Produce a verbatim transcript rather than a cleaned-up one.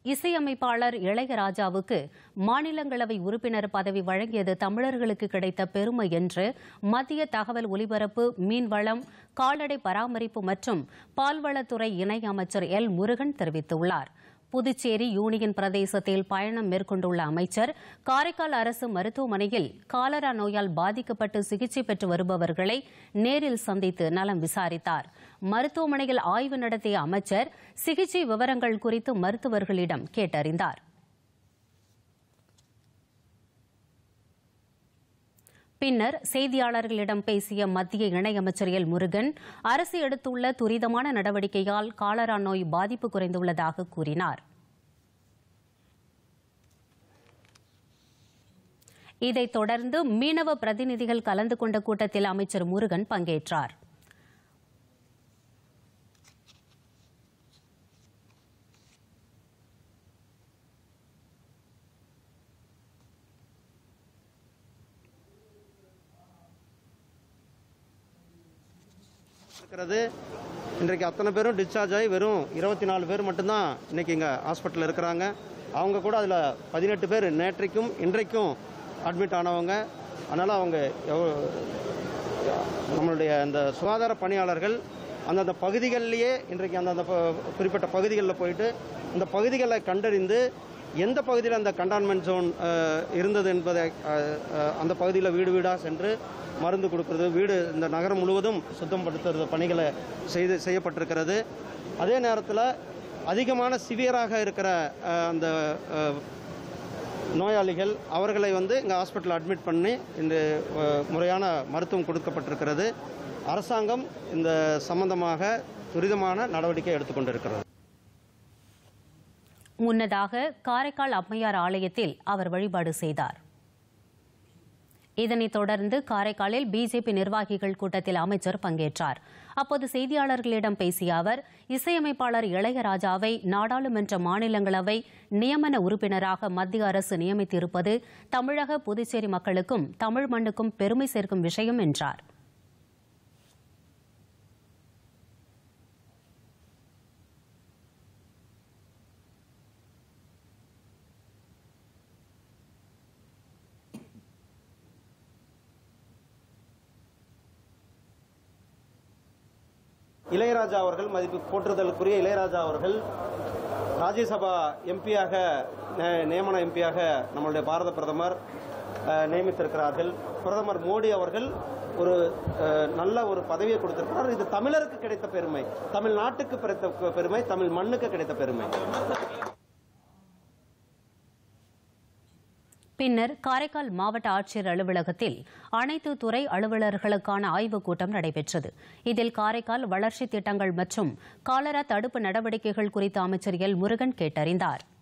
இசையமைப்பாளர் இளையராஜாவுக்கு மாநிலங்களவை உறுப்பினர் பதவி வழங்கியது தமிழர்களுக்கு கிடைத்த பெருமை என்று மத்திய தகவல் ஒலிபரப்பு, மீன்வளம், கால்நடை பராமரிப்பு மற்றும் பால்வளத்துறை இணை அமைச்சர் எல் முருகன் தெரிவித்துள்ளார். புதுச்சேரி யூனியன் பிரதேசத்தில் பயணம் மேற்கொண்டுள்ள அமைச்சர் காரைக்கால் அரசு மருத்துவமனையில் காலரா நோயால் பாதிக்கப்பட்டு சிகிச்சை பெற்று வருபவர்களை நேரில் சந்தித்து நலம் விசாரித்தார். மருத்துவமனையில் ஆய்வு நடத்திய அமைச்சர் சிகிச்சை விவரங்கள் குறித்து மருத்துவர்களிடம் கேட்டறிந்தார். பின்னர் செய்தியாளர்களிடம் பேசிய மத்திய இணையமைச்சர் எல் முருகன், அரசு எடுத்துள்ள துரிதமான நடவடிக்கையால் காலரா நோய் பாதிப்பு குறைந்துள்ளதாக கூறினார். இதைத் தொடர்ந்து மீனவ பிரதிநிதிகள் கலந்து கொண்ட கூட்டத்தில் அமைச்சர் முருகன் பங்கேற்றார். இன்றைக்கு அத்தனை பேரும் டிஸ்சார்ஜ் ஆகி வெறும் இருபத்தி நாலு பேர் மட்டும்தான் இன்னைக்கு இங்கே ஹாஸ்பிட்டலில் இருக்கிறாங்க. அவங்க கூட அதில் பதினெட்டு பேர் நேற்றைக்கும் இன்றைக்கும் அட்மிட் ஆனவங்க. அதனால் அவங்க நம்மளுடைய அந்த சுகாதார பணியாளர்கள் அந்தந்த பகுதிகளிலேயே இன்றைக்கு அந்தந்த குறிப்பிட்ட பகுதிகளில் போயிட்டு இந்த பகுதிகளை கண்டறிந்து எந்த பகுதியில் அந்த கண்டான்மெண்ட் ஜோன் இருந்தது என்பதை அந்த பகுதியில் வீடு வீடாக சென்று மருந்து கொடுக்கறது, வீடு இந்த நகரம் முழுவதும் சுத்தப்படுத்துறது பணிகளை செய்து செய்யப்பட்டிருக்கிறது. அதே நேரத்தில் அதிகமான சிவியராக இருக்கிற அந்த நோயாளிகள் அவர்களை வந்து இங்கே ஹாஸ்பிட்டலில் அட்மிட் பண்ணி இந்த முறையான மருத்துவம் கொடுக்கப்பட்டிருக்கிறது. அரசாங்கம் இந்த சம்பந்தமாக துரிதமான நடவடிக்கை எடுத்துக்கொண்டிருக்கிறது. முன்னதாக காரைக்கால் அம்மையார் ஆலயத்தில் அவர் வழிபாடு செய்தார். இதனைத் தொடர்ந்து காரைக்காலில் பிஜேபி நிர்வாகிகள் கூட்டத்தில் அமைச்சர் பங்கேற்றார். அப்போது செய்தியாளர்களிடம் பேசிய அவர், இசையமைப்பாளர் இளையராஜாவை நாடாளுமன்ற மாநிலங்களவை நியமன உறுப்பினராக மத்திய அரசு நியமித்திருப்பது தமிழக, புதுச்சேரி மக்களுக்கும் தமிழ் மண்ணுக்கும் பெருமை சேர்க்கும் விஷயம் என்றார். இளையராஜா அவர்கள் மதிப்பு போற்றுதலுக்குரிய இளையராஜா அவர்கள் ராஜ்யசபா எம்பியாக நியமன எம்பியாக நம்மளுடைய பாரத பிரதமர் நியமித்திருக்கிறார்கள். பிரதமர் மோடி அவர்கள் ஒரு நல்ல ஒரு பதவியை கொடுத்திருக்கிறார். இது தமிழருக்கு கிடைத்த பெருமை, தமிழ்நாட்டுக்கு கிடைத்த பெருமை, தமிழ் மண்ணுக்கு கிடைத்த பெருமை. பின்னர் காரைக்கால் மாவட்ட ஆட்சியர் அலுவலகத்தில் அனைத்து துறை அலுவலர்களுக்கான ஆய்வுக் கூட்டம் நடைபெற்றது. இதில் காரைக்கால் வளர்ச்சித் திட்டங்கள் மற்றும் காலரா தடுப்பு நடவடிக்கைகள் குறித்து அமைச்சர் எல் முருகன் கேட்டறிந்தார்.